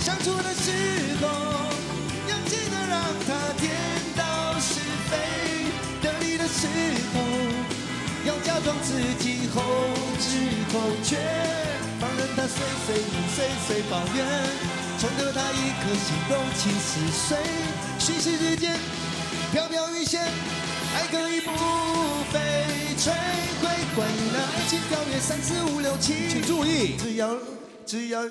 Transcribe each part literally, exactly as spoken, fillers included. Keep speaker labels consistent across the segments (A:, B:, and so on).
A: 相处的时候，要记得让他颠倒是非，得力的时候，要假装自己后知后觉，放任他碎碎念，碎碎抱怨，宠得他一颗心柔情似水，虚实之间飘飘欲仙，爱可以不费吹灰。关于那爱情条约三四五六七，请注意，只要只要。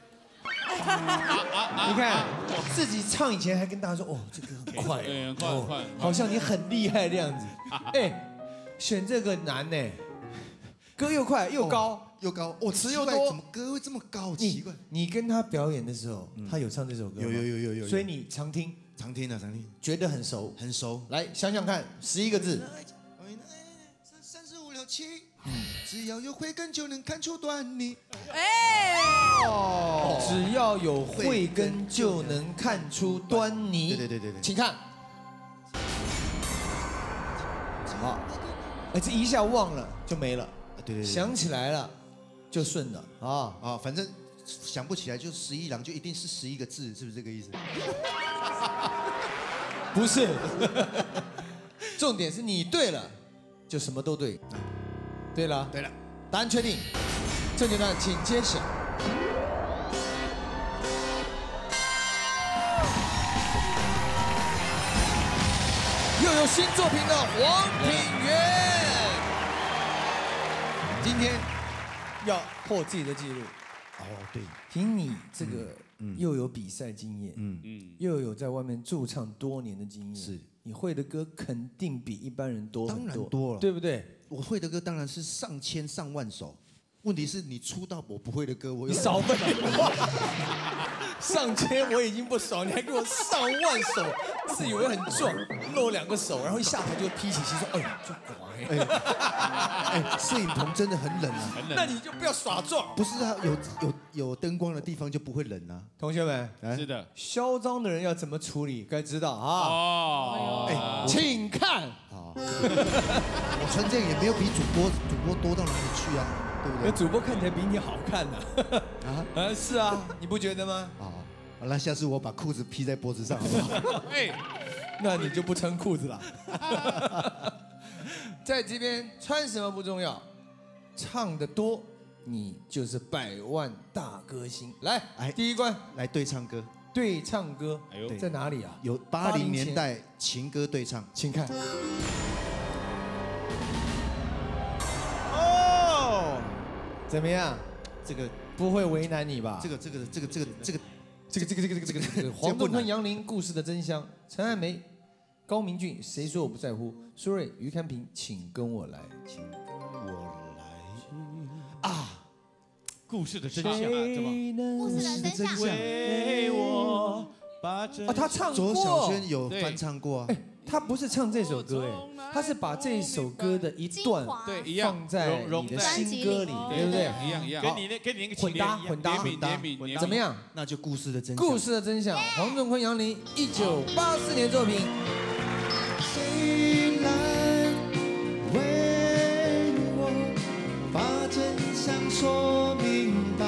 B: 你看自己唱以前还跟大家说，哦，这个很快，
C: 对，很快很快，
B: 好像你很厉害的样子。哎，选这个难呢，歌又快又高
A: 又高，哦，
B: 词又多，
A: 怎么歌会这么高？奇怪。
B: 你跟他表演的时候，他有唱这首歌吗？
A: 有有有有有。
B: 所以你常听，
A: 常听啊，常听，
B: 觉得很熟，
A: 很熟。
B: 来想想看，十一个字。
A: 三四五六七，只要有慧根就能看出端倪。
D: 哎，
B: 哦，只要有慧根就能看出端倪。
A: 对对对对对，
B: 请看。好，哎，这一下忘了就没了。
A: 对对对，
B: 想起来了就顺了啊
A: 啊，反正想不起来就十一郎，就一定是十一个字，是不是这个意思？
B: 不是，重点是你对了，就什么都对。对了，
A: 对了，
B: 答案确定，正确答案请揭晓。又有新作品的黄品源，今天要破自己的记录。
A: 哦，对，
B: 凭你这个又有比赛经验，
A: 嗯
C: 嗯，
B: 又有在外面驻唱多年的经验，
A: 是
B: 你会的歌肯定比一般人多很多，
A: 当然多了，
B: 对不对？
A: 我会的歌当然是上千上万首，问题是你出道我不会的歌，我
B: 你少问了。上千我已经不少，你还给我上万首，自以为很壮，露两个手，然后一下台就披起旗说：“哎，就乖。”
A: 哎，摄影棚真的很冷啊，
C: 很冷。
B: 那你就不要耍壮。
A: 不是啊，有有有灯光的地方就不会冷啊。
B: 同学们，
C: 是的，
B: 嚣张的人要怎么处理，该知道啊。
C: 哦，
B: 哎，请看。
A: 好，我穿这样也没有比主播主播多到哪里去啊，对不对？
B: 那主播看起来比你好看呢。
A: 啊
B: 啊，是啊，你不觉得吗？
A: 好，好，那下次我把裤子披在脖子上好不好？
C: 哎，
B: 那你就不穿裤子了。在这边穿什么不重要，唱得多，你就是百万大歌星。来，
A: 哎
B: 第一关
A: 来对唱歌，
B: 对唱歌，
C: 哎呦
B: 在哪里啊？
A: 有八零年代情歌对唱，
B: 请看。哦，怎么样？
A: 这个
B: 不会为难你吧？
A: 这个这个这个这个这个
B: 这个这个这个这个这个这个黄东坤、杨林故事的真相，陈汉梅、高明俊，谁说我不在乎？苏芮、于堪平，请跟我来，
A: 请跟我来啊！
C: 故事的真相啊，怎么？
D: 故事的真相。
C: 为我把这
B: 啊，他唱
A: 左小
B: 过，
A: 轩有翻唱过啊。
B: 哎，他不是唱这首歌，哎，他是把这首歌的一段
C: 对一样
B: 放在你的新歌里，对不对？
C: 一样一样，跟你那跟你那个
B: 混搭混搭
C: 联名联名联名
B: 怎么样？
A: 那就故事的真相。
B: 故事的真相，黄仲坤、杨林，一九八四年作品。
A: 谁来为我把真相说明白？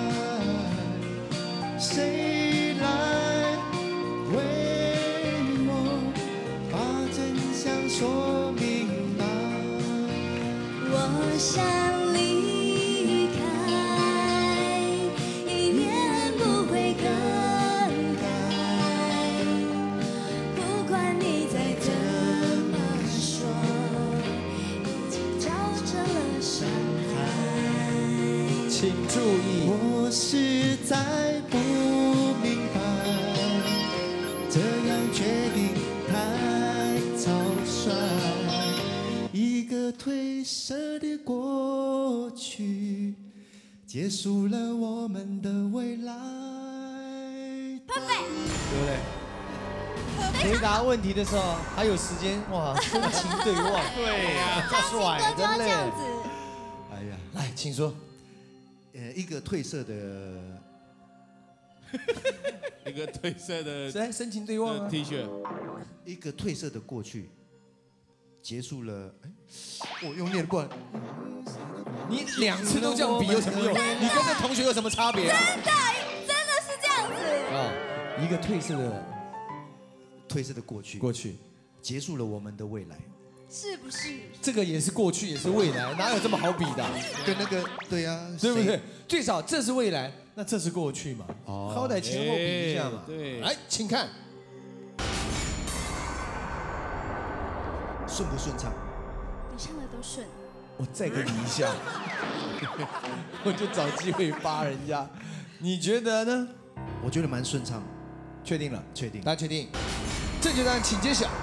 A: 谁来为我把真相说明白？
E: 我想离开，以免不会更改。不管你再怎么说，已经造成了伤害。
B: 请注意，
A: 我实在不明白，这样决定太草率。一个褪色的过去，结束了我们的未来。
B: 对不对？回答问题的时候还有时间，哇，深情对望，
C: 对呀，
E: 唱情歌就要这样子。
A: 哎呀，
B: 来，请说。
A: 呃，一个褪色的，
C: 一个褪色的
B: 来，深情对望啊。
C: T 恤，
A: 一个褪色的过去，结束了。哎，我用念不然。
B: 你两次都这样比有什么用？你跟这同学有什么差别啊？
E: 真的，真的是这样子。
B: 一个褪色的
A: 褪色的过去，
B: 过去，
A: 结束了我们的未来。
E: 是不是？
B: 这个也是过去，也是未来，哪有这么好比的？
A: 跟那个对呀，
B: 对不对？最少这是未来，那这是过去嘛？
A: 哦
B: 好歹前后比一下嘛。
C: 对，
B: 来，请看，
A: 顺不顺畅？
E: 你唱的都顺。
B: 我再给你一下，我就找机会扒人家。你觉得呢？
A: 我觉得蛮顺畅，
B: 确定了？
A: 确定。
B: 大家确定？正确答案请揭晓。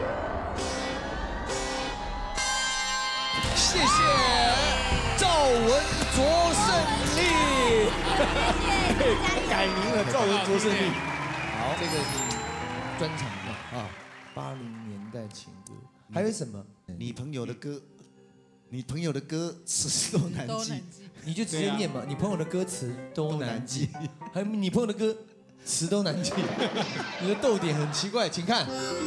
B: 谢谢赵文卓胜利，改名了，赵文卓胜利。好，这个是专场的啊，八零年代情歌。还有什么？
A: 你朋友的歌，你朋友的歌词都难记，
B: 你就直接念嘛。你朋友的歌词都难记，还有你朋友的歌词都难记。你的逗点很奇怪，请看。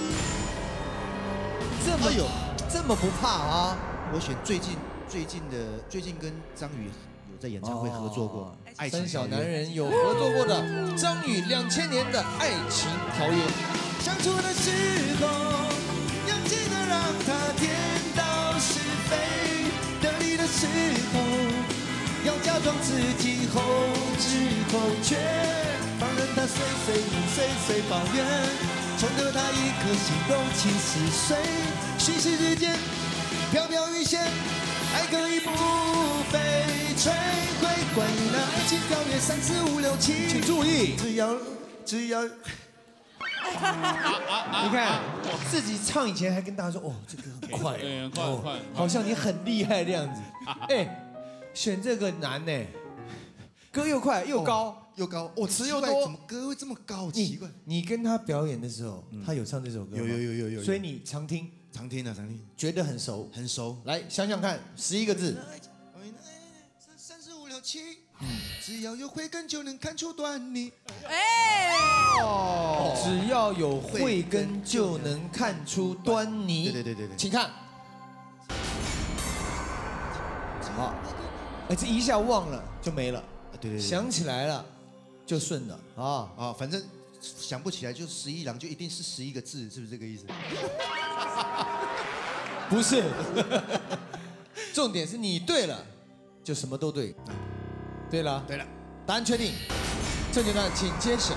B: 这么有，这么不怕啊？
A: 我选最近最近的最近跟张宇有在演唱会合作过，《爱情
B: 三小男人》有合作过的张宇两千年的《爱情条约》。
A: 相处的时候，要记得让他颠倒是非；得意的时候，要假装自己后知后觉，放任他碎碎念、碎碎抱怨，宠得他一颗心柔情似水，虚实之间。飘飘欲仙，爱可以不费吹灰。关于那爱情条约三四五六七，
B: 请注意，
A: 只要只要，
B: 你看自己唱以前还跟大家说，哦，这个很快，
C: 对，很快很快，
B: 好像你很厉害这样子。哎，选这个难呢，歌又快又高
A: 又高，哦，
B: 词又多，
A: 怎么歌会这么高？奇怪。
B: 你跟他表演的时候，他有唱这首歌吗？
A: 有有有有有，
B: 所以你常听。
A: 常听啊，常听，
B: 觉得很熟，
A: 很熟。
B: 来想想看，十一个字。
A: 三四五六七，嗯，只要有慧根就能看出端倪。
E: 哎，
B: 哦，只要有慧根就能看出端倪。
A: 对对对对对，
B: 请看。好，哎，这一下忘了就没了。
A: 对对，
B: 想起来了就顺了啊
A: 啊，反正。想不起来就十一郎就一定是十一个字，是不是这个意思？
B: 不是，重点是你对了，就什么都对。对了，
A: 对了，
B: 答案确定，正确答案请揭晓。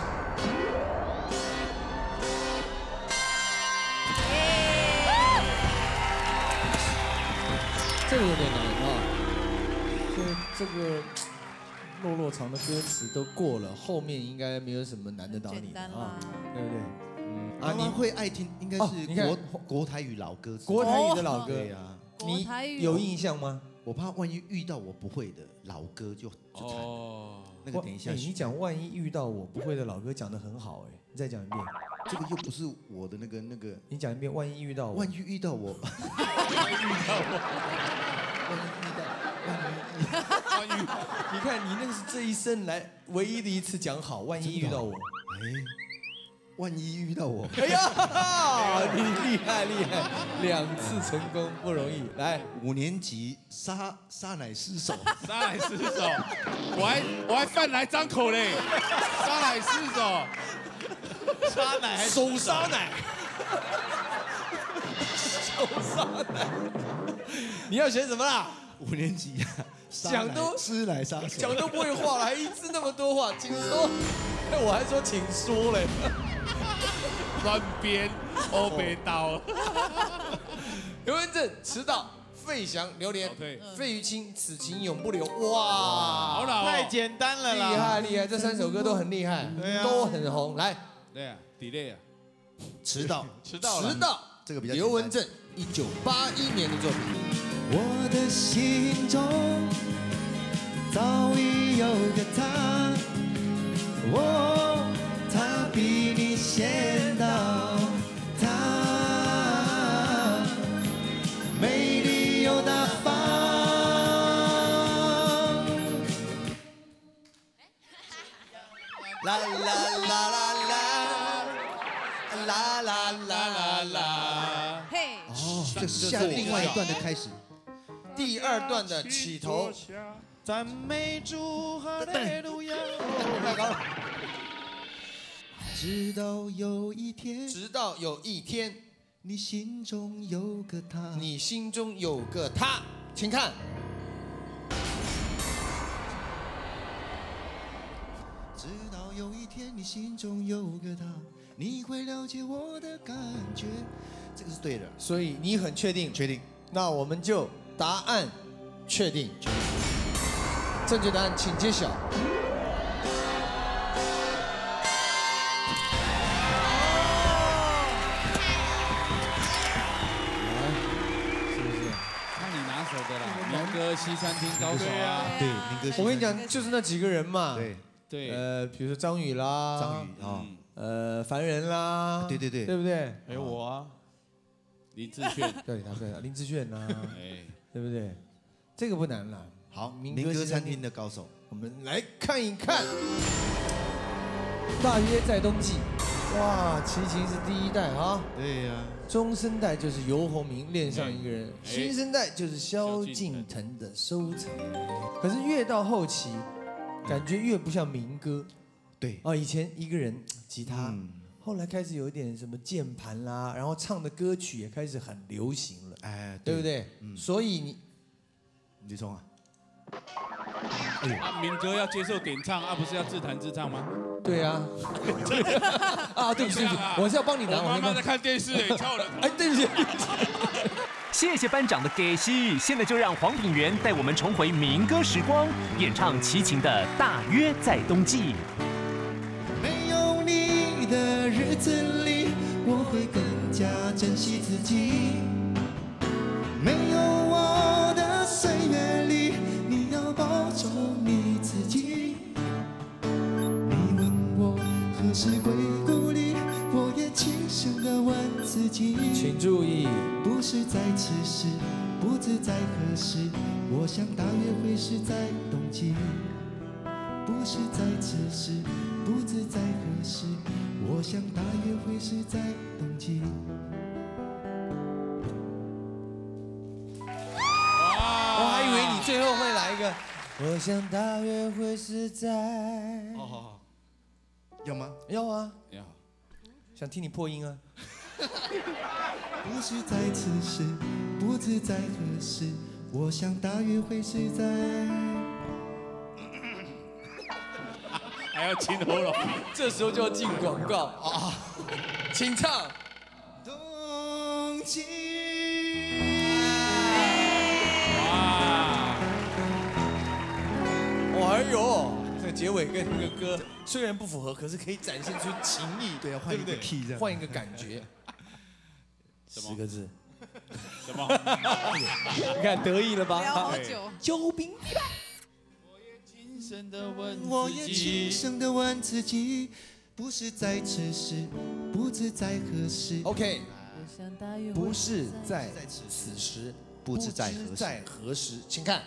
B: 这个有点难啊，这这个。落落长的歌词都过了，后面应该没有什么难得倒你的啊，对不对？
A: 嗯，啊，你会爱听应该是国国台语老歌，
B: 国台语的老歌
A: 对呀，
B: 你有印象吗？
A: 我怕万一遇到我不会的老歌就就惨。哦，那个等一下，
B: 你讲万一遇到我不会的老歌讲得很好哎，你再讲一遍。
A: 这个又不是我的那个那个，
B: 你讲一遍，万一遇到我，
A: 万一遇到我，万一遇到我，万一遇到。
B: 万一，你看你那个是这一生来唯一的一次讲好，万一遇到我，
A: 哎，万一遇到我，
B: 哎呀，你厉害厉害，两次成功不容易。来，
A: 五年级杀杀奶失手，
C: 杀奶失手，我还我还饭来张口嘞，杀奶失手，
B: 杀奶还手杀奶，手杀奶，你要选什么啦？
A: 五年级啊，
B: 讲都
A: 吃奶杀手，
B: 讲都不会话了，还一直那么多话，请说。哎，我还说请说嘞，
C: 乱编，欧北刀。
B: 刘文正迟到，费翔榴莲，费玉清此情永不留。哇，
C: 好老，
D: 太简单了啦，
B: 厉害厉害，这三首歌都很厉害，都很红。来，
C: 对啊 ，delay 啊，
A: 迟到，
C: 迟到，
B: 迟到，
A: 这个比较
B: 刘文正，一九八一年的作品。
A: 我的心中早已有个他，我他比你先到，他美丽又大方。啦啦啦啦啦，啦啦啦啦啦。嘿，哦，这是下另外一段的开始。
B: 第二段的起头，
D: 赞美主哈利路亚。
A: 太高了。 直到有一天，
B: 直到有一天，
A: 你心中有个他，
B: 你心中有个他，请看。
A: 直到有一天，你心中有个他，你会了解我的感觉。这个是对的，
B: 所以你很确定？
A: 确定。
B: 那我们就答案确定。确定。正确答案请揭晓。
C: 手的啦，民歌西餐厅高手啊，
A: 对，民歌西餐厅。
B: 我跟你讲，就是那几个人嘛。
A: 对
C: 对，
B: 呃，比如说张宇啦，
A: 张宇啊，
B: 呃，凡人啦，
A: 对对对，
B: 对不对？
C: 还有我啊，林志炫，
B: 对，他对，林志炫呐，
C: 哎，
B: 对不对？这个不难啦。
A: 好，民歌餐厅的高手，
B: 我们来看一看。大约在冬季，哇，齐秦是第一代啊。
A: 对呀。
B: 中生代就是游鸿明恋上一个人，新生代就是萧敬腾的收藏。可是越到后期，感觉越不像民歌。
A: 对
B: 啊，以前一个人吉他，后来开始有一点什么键盘啦，然后唱的歌曲也开始很流行了，
A: 哎，
B: 对不对？所以你，
A: 李聪啊，
C: 啊，民歌要接受点唱啊，不是要自弹自唱吗？
B: 对啊，啊，对不起，对不起，我是要帮你拿。
C: 我妈妈在看电视，哎，跳了。
B: 哎，对不起。
D: 谢谢班长的给息，现在就让黄品源带我们重回民歌时光，演唱齐秦的《大约在冬季》。
A: 没有你的日子里，我会更加珍惜自己。没有我的岁月里，你要保重你自己。你问我何时归故里，我也轻声地问自己。
B: 请注意，
A: 不是在此时，不知在何时，我想大约会是在冬季。不是在此时，不知在何时，我想大约会是在冬季。
B: 我还以为你最后会来一个，我想大约会是在。
A: 哦，好好，要吗？
B: 要啊，
C: 要。
B: 想听你破音啊。
A: 不是在此时，不知在何时，我想大约会是在。
C: 还要清喉咙，
B: 这时候就要进广告啊！请唱。
A: 冬季。
C: 哇！
B: 哎呦，这个结尾跟那个歌虽然不符合，可是可以展现出情意。
A: 对啊，换一个 key 这样，
B: 换一个感觉。
C: 十
B: 个字。
C: 什么？
B: 你看得意了吧？
E: 聊好久。
B: 救兵。
A: 我也轻声地问自己，不是在此时，不知在何时。
B: OK， 不是在此时，
A: 不知在何时。
B: 在何时，请看。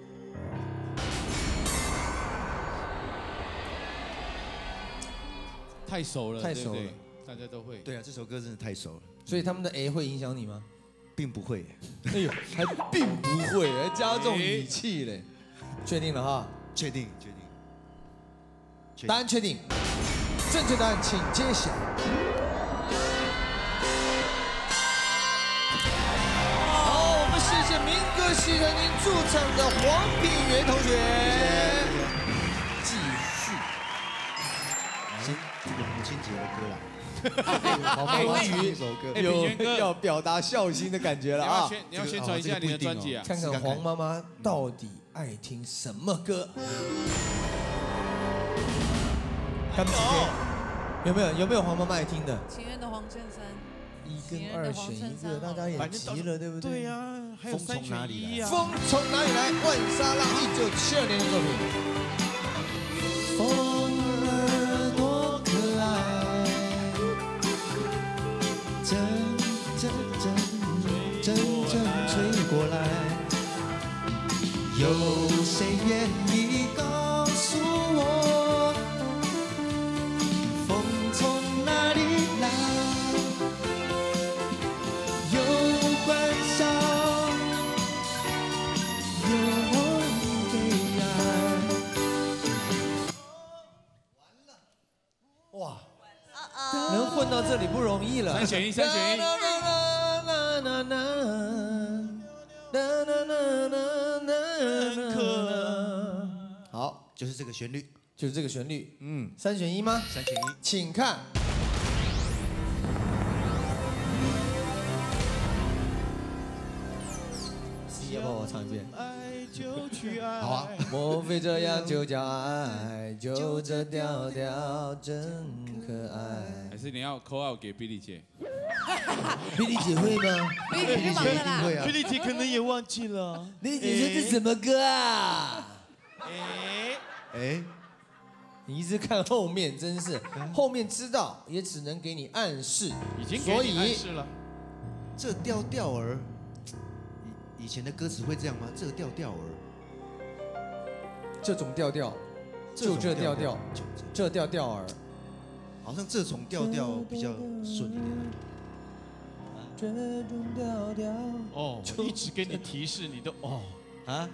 C: 太熟了，
B: 太熟了，
C: 大家都会。
A: 对啊，这首歌真的太熟了。
B: 所以他们的 A 会影响你吗？
A: 并不会。
B: 哎呦，还并不会，还加重语气嘞。确定了哈。
A: 确定，确定。
B: 答案确定，正确答案请揭晓。好，我们谢谢民歌西餐厅驻场的黄品源同学。继续。
A: 先这个母亲节的歌啦。
B: 好，终于
A: 一首歌
B: 有要表达孝心的感觉了啊！
C: 你要宣传一下你的专辑啊，
B: 看看黄妈妈到底爱听什么歌。干不有没有有没有黄妈妈爱听的？
F: 情人的黄衬衫，
B: 一跟二选一个，大家也急了，对不对？
C: 对呀，还有三选一啊！
B: 风从哪里来？万莎拉，一九七二年的作品。
A: 风儿多可爱，阵阵阵阵阵吹过来，有谁愿意告诉我，风从哪里来？有欢笑，有悲哀。
B: 哇！ 能混到这里不容易了。
C: 三选一，三选一。
A: 好，就是这个旋律，
B: 就是这个旋律。
A: 嗯，
B: 三选一吗？
A: 三选一，
B: 请看。要不要我唱一遍？
A: 好啊。
B: 莫非这样就叫爱？就这调调真可爱。
C: 还是你要 call out 给 Billy 姐？
B: 比利姐会吗？
E: 比利姐忙了啦。
A: 会啊。
F: 菲利姐可能也忘记了。
B: 比利姐说这什么歌啊？
F: 哎
A: 哎，
B: 你一直看后面，真是后面知道也只能给你暗示，
F: 已经给你暗示了。
A: 这调调儿，以以前的歌词会这样吗？这个调调儿，
B: 这种调调，就这调调，这调调儿，
A: 好像这种调调比较顺一点。
B: 这种调调。
F: 哦，我一直给你提示，你都哦
A: 啊？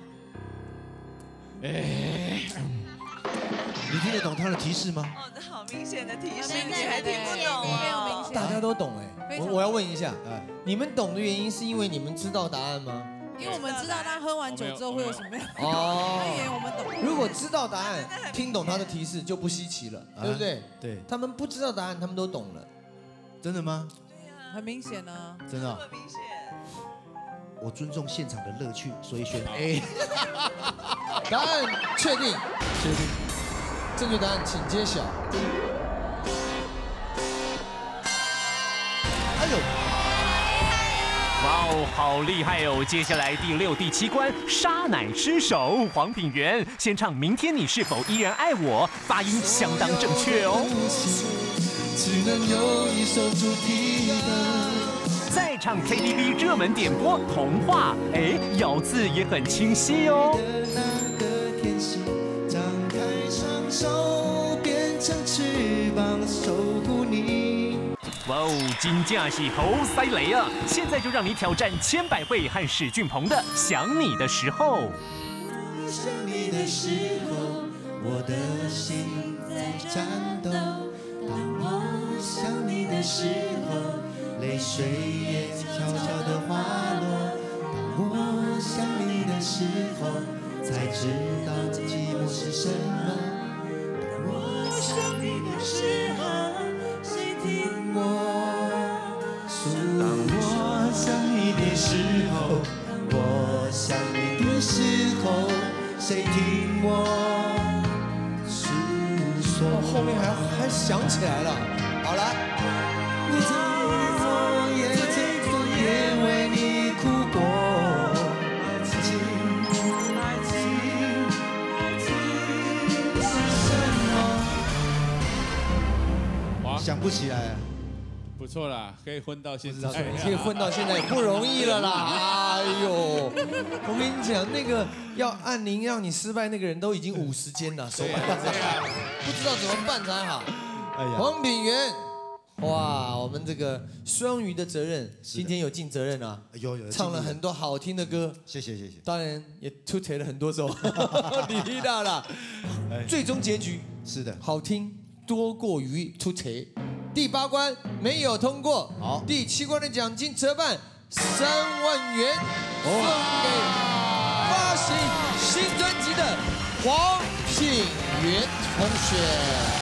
F: 哎，
A: 你听得懂他的提示吗？
G: 哦，这好明显的提示，
E: 对
G: 你还听不懂啊？
B: 大家都懂哎，我我要问一下，
A: 哎，
B: 你们懂的原因是因为你们知道答案吗？
H: 因为我们知道他喝完酒之后会有什么样，
B: 哦
H: 他以为我们懂。
B: 如果知道答案，听懂他的提示就不稀奇了，对不对？
A: 对，
B: 他们不知道答案，他们都懂了。
A: 真的吗？
H: 很明显呢。
A: 真的哦。
G: 很明显。
A: 我尊重现场的乐趣，所以选 A。
B: 答案确定，
A: 确定。
B: 正确答案请揭晓。
A: 哎呦！
D: 哇哦，好厉害哦！接下来第六、第七关，杀奶吃手，黄品源先唱《明天你是否依然爱我》，发音相当正确哦。
A: 只能有一首主题歌。
D: 再唱 K T V 热门点播《童话》，哎，咬字也很清晰哦。
A: 那个天使张开双手，变成翅膀守护你。
D: 哇哦，金架是猴塞雷啊！现在就让你挑战千百惠和史俊鹏的《想你的时候》。
A: 想你的时候，我的心在颤抖。当我想你的时候，泪水也悄悄地滑落。当我想你的时候，才知道寂寞是什么。当我想你的时候，谁听我诉说？当我想你的时候，我想你的时候，谁听我诉说？
B: 后面还还想起来了，好了。
A: 你曾昨夜曾昨夜为你哭过，爱情，爱情，爱情是什么？想不起来。
C: 不错啦，可以混到现在，
B: 可以混到现在也不容易了啦！哎呦，我跟你讲，那个要按铃让你失败那个人都已经五十肩了，手板这样，不知道怎么办才好。
A: 哎呀，
B: 黄品源，哇，我们这个双鱼的责任，今天有尽责任啊，
A: 有有
B: 唱了很多好听的歌，
A: 谢谢谢谢。
B: 当然也出题了很多首，你听到了。最终结局
A: 是的，
B: 好听多过于出题。第八关没有通过，
A: 好，
B: 第七关的奖金折半三万元，送给发行新专辑的黄品源同学。